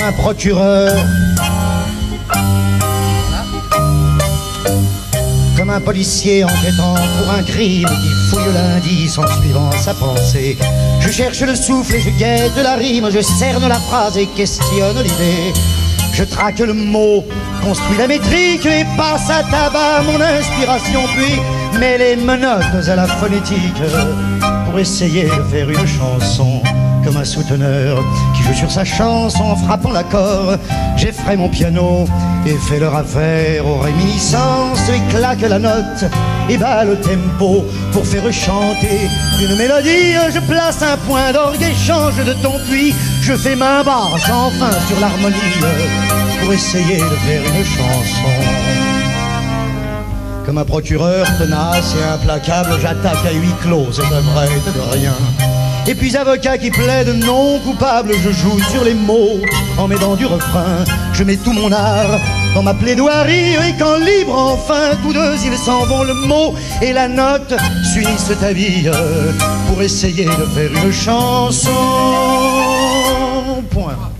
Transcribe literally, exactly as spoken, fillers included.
un procureur, comme un policier enquêtant pour un crime qui fouille l'indice en suivant sa pensée. Je cherche le souffle et je guette la rime, je cerne la phrase et questionne l'idée. Je traque le mot, construis la métrique et passe à tabac mon inspiration, puis mets les menottes à la phonétique pour essayer de faire une chanson. Comme un souteneur qui joue sur sa chance en frappant l'accord, j'effraie mon piano et fais leur affaire aux réminiscences et claque la note et bat le tempo pour faire chanter une mélodie. Je place un point d'orgue et change de ton, puis je fais main basse enfin sur l'harmonie pour essayer de faire une chanson. Comme un procureur tenace et implacable, j'attaque à huis clos cette œuvrette de rien. Et puis avocat qui plaide non coupable, je joue sur les mots en m'aidant du refrain. Je mets tout mon art dans ma plaidoirie et quand libre enfin tous deux ils s'en vont, le mot et la note s'unissent à vie pour essayer de faire une chanson. Point.